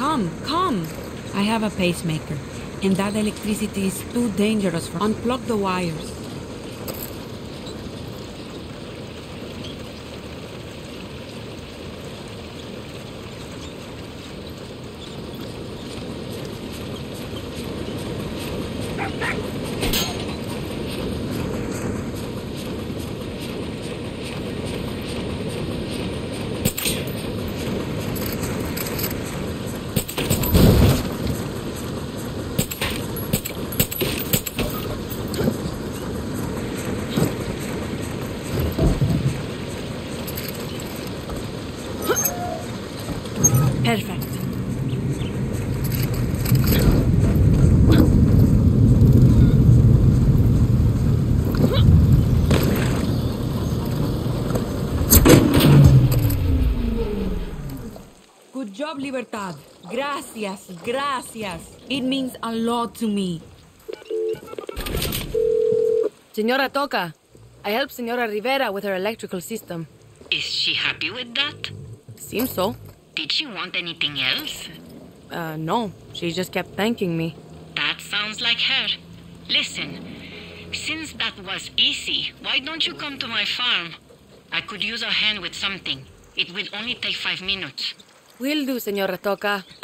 Come. I have a pacemaker, and that electricity is too dangerous for... Unplug the wires. Perfect. Good job, Libertad. Gracias. It means a lot to me. Senora Toca, I helped Senora Rivera with her electrical system. Is she happy with that? Seems so. Did she want anything else? No. She just kept thanking me. That sounds like her. Listen, since that was easy, why don't you come to my farm? I could use a hand with something. It will only take 5 minutes. Will do, Senora Toca.